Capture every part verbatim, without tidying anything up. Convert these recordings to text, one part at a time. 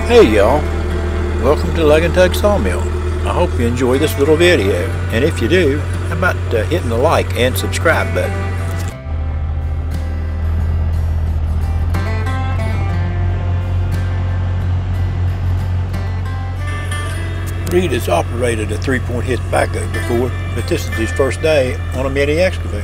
Hey y'all, welcome to Leg and Tug Sawmill. I hope you enjoy this little video, and if you do, how about uh, hitting the like and subscribe button. Reed has operated a three-point hitch backhoe before, but this is his first day on a mini excavator.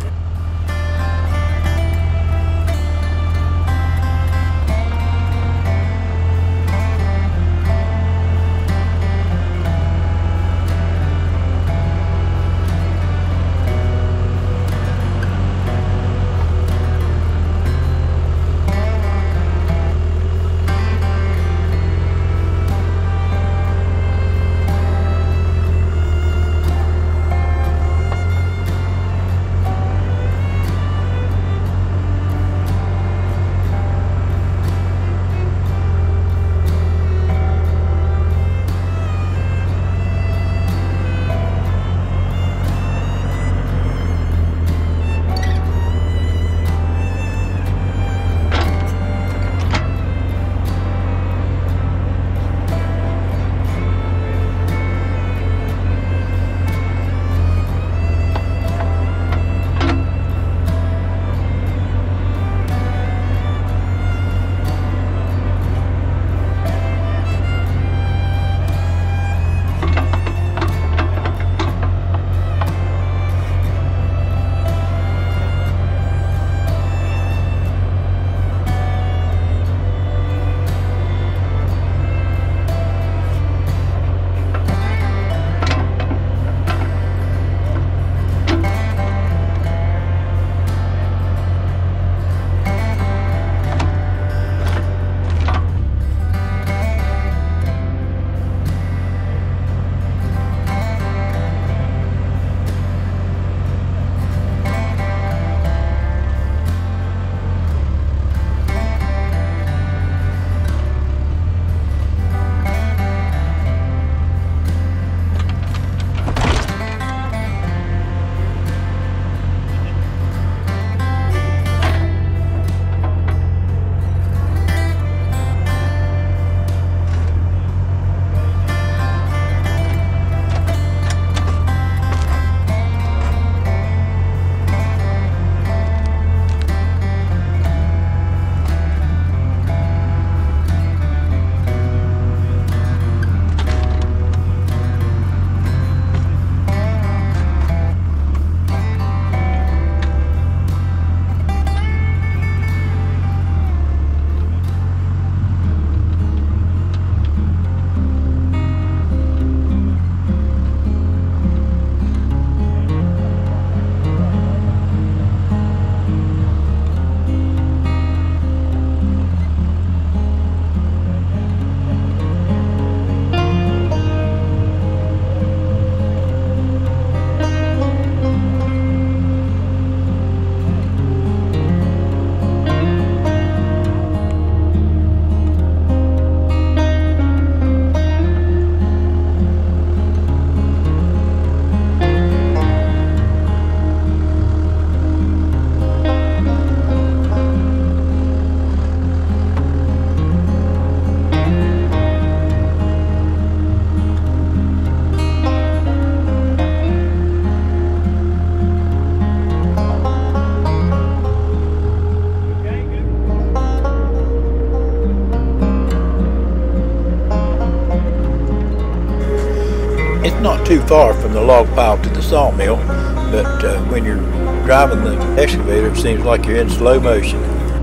It's not too far from the log pile to the sawmill, but uh, when you're driving the excavator, it seems like you're in slow motion.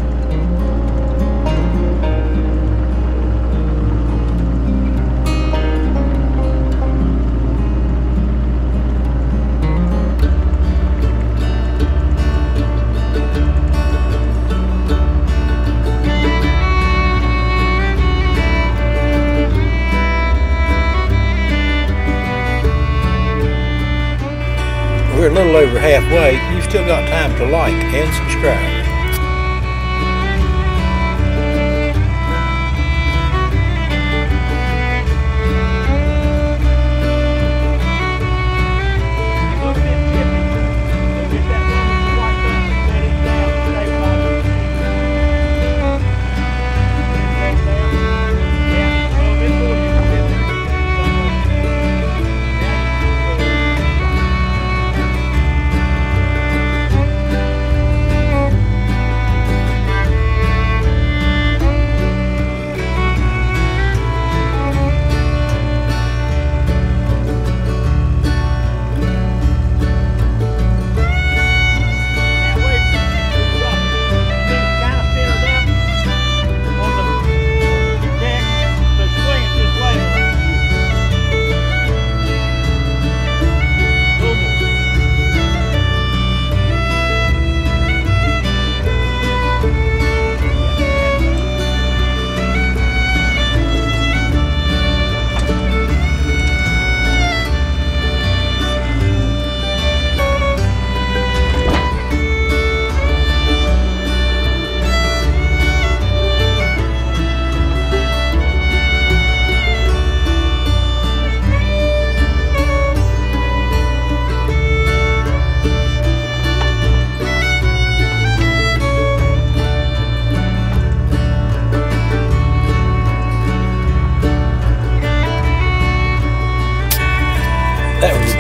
We're a little over halfway. You've still got time to like and subscribe. Yeah.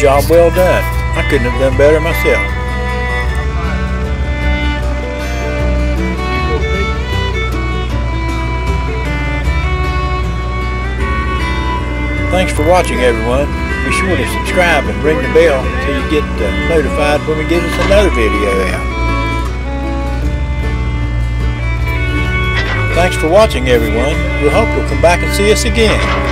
job well done. I couldn't have done better myself. Thanks for watching, everyone. Be sure to subscribe and ring the bell so you get uh, notified when we get us another video out. Thanks for watching, everyone. We hope you'll come back and see us again.